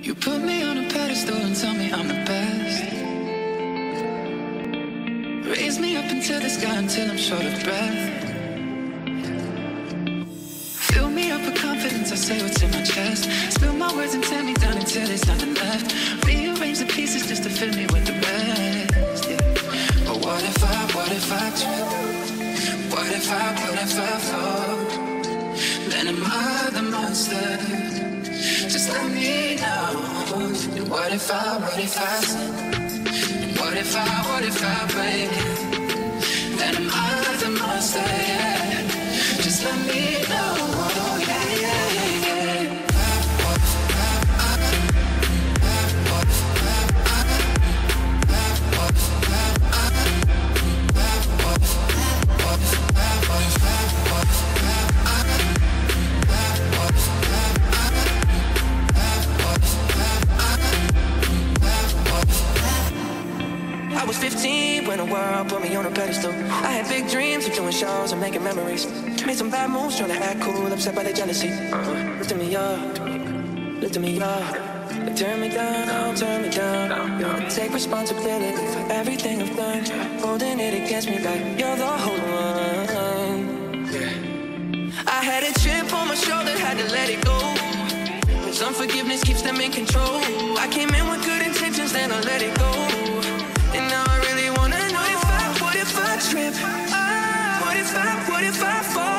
You put me on a pedestal and tell me I'm the best. Raise me up into the sky until I'm short of breath. Fill me up with confidence, I say what's in my chest. Spill my words and tear me down until there's nothing left. Rearrange the pieces just to fill me with the rest, yeah. But what if I trip? What if I fall? Then am I the monster? Just let me know. And what if I sin? And what if I break it? Then am I the monster, yeah. Just let me know, yeah, yeah, yeah, yeah. I was 15 when the world put me on a pedestal. I had big dreams of doing shows and making memories. Made some bad moves trying to act cool, upset by the jealousy. Lifting me up, lifting me up. They turn me down, turn me down. I take responsibility for everything I've done. Holding it against me like you're the whole one. I had a chip on my shoulder, had to let it go. Cause unforgiveness keeps them in control. I came in with good intentions, then I let it go. And now I really wanna know what if I trip? What if I fall?